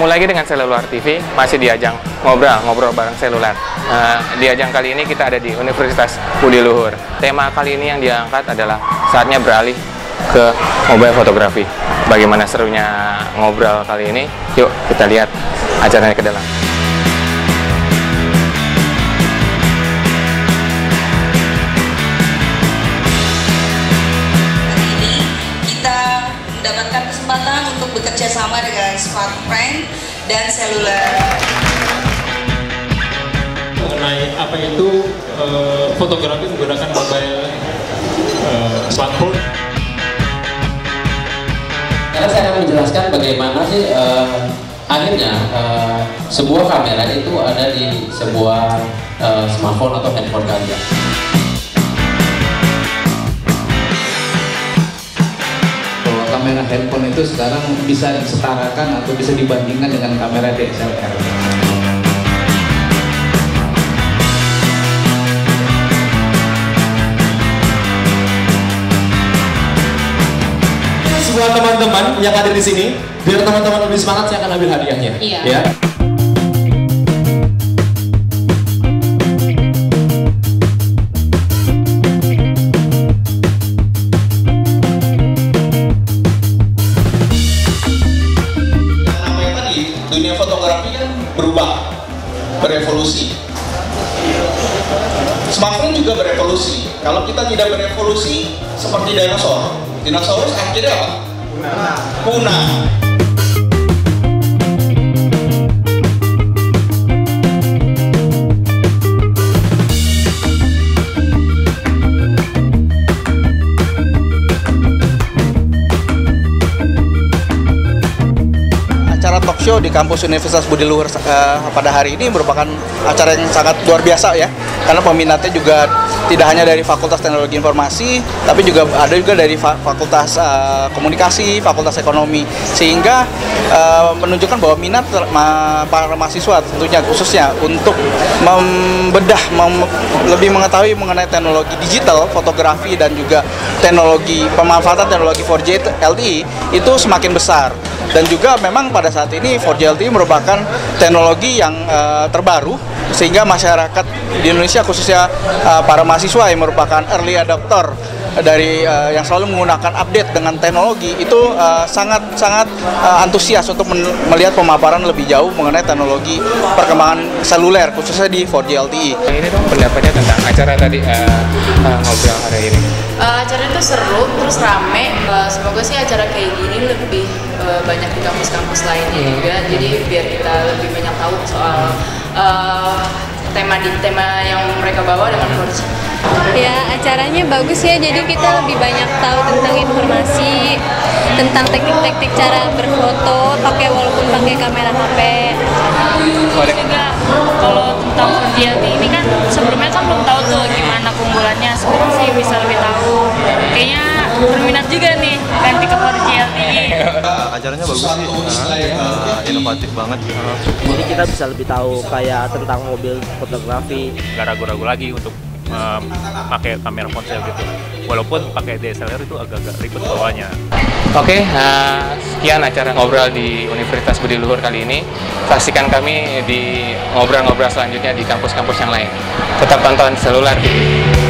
Ketemu lagi dengan Selular TV, masih di ajang ngobrol bareng seluler. Di ajang kali ini kita ada di Universitas Budi Luhur. Tema kali ini yang diangkat adalah saatnya beralih ke mobile fotografi. Bagaimana serunya ngobrol kali ini? Yuk kita lihat acaranya ke dalam. Mendapatkan kesempatan untuk bekerja sama dengan Smartfriend dan Seluler. Mengenai apa itu fotografi menggunakan mobile smartphone. Karena saya akan menjelaskan bagaimana sih akhirnya sebuah kamera itu ada di sebuah smartphone atau handphone kalian. Kamera handphone itu sekarang bisa disetarakan atau bisa dibandingkan dengan kamera DSLR. Semua teman-teman yang ada di sini, biar teman-teman lebih semangat, saya akan ambil hadiahnya. Iya. Ya. Dunia fotografi kan berubah, berevolusi. Smartphone juga berevolusi. Kalau kita tidak berevolusi, seperti dinosaur. Dinosaurus akhirnya apa? Punah. Acara talk show di kampus Universitas Budi Luhur pada hari ini merupakan acara yang sangat luar biasa ya, karena peminatnya juga tidak hanya dari Fakultas Teknologi Informasi, tapi juga ada dari Fakultas Komunikasi, Fakultas Ekonomi, sehingga menunjukkan bahwa minat para mahasiswa tentunya khususnya untuk membedah, lebih mengetahui mengenai teknologi digital, fotografi dan juga teknologi pemanfaatan teknologi 4G LTE itu semakin besar. Dan juga memang pada saat ini 4G LTE merupakan teknologi yang terbaru, sehingga masyarakat di Indonesia khususnya para mahasiswa yang merupakan early adopter dari yang selalu menggunakan update dengan teknologi itu sangat antusias untuk melihat pemaparan lebih jauh mengenai teknologi perkembangan seluler khususnya di 4G LTE. Ini dong pendapatnya tentang acara tadi ngobrol hari ini. Acara itu seru, terus rame. Semoga sih acara kayak gini lebih banyak di kampus-kampus lainnya juga. Jadi biar kita lebih banyak tahu soal tema yang mereka bawa dengan 4G. Ya, acaranya bagus ya, jadi kita lebih banyak tahu tentang informasi, tentang teknik-teknik cara berfoto, walaupun pakai kamera HP. Juga kalau tentang 4G ini kan sebelumnya kan belum tahu tuh gimana keunggulannya, sekarang sih bisa lebih tahu. Kayaknya berminat juga nih ganti ke 4G LTE. Acaranya bagus sih, inovatif banget. Jadi kita bisa lebih tahu kayak tentang mobil fotografi. Gak ragu-ragu lagi untuk pakai kamera ponsel gitu. Walaupun pakai DSLR itu agak-agak ribet bawahnya. Oke, sekian acara ngobrol di Universitas Budi Luhur kali ini. Saksikan kami di ngobrol-ngobrol selanjutnya di kampus-kampus yang lain. Tetap tonton Selular TV.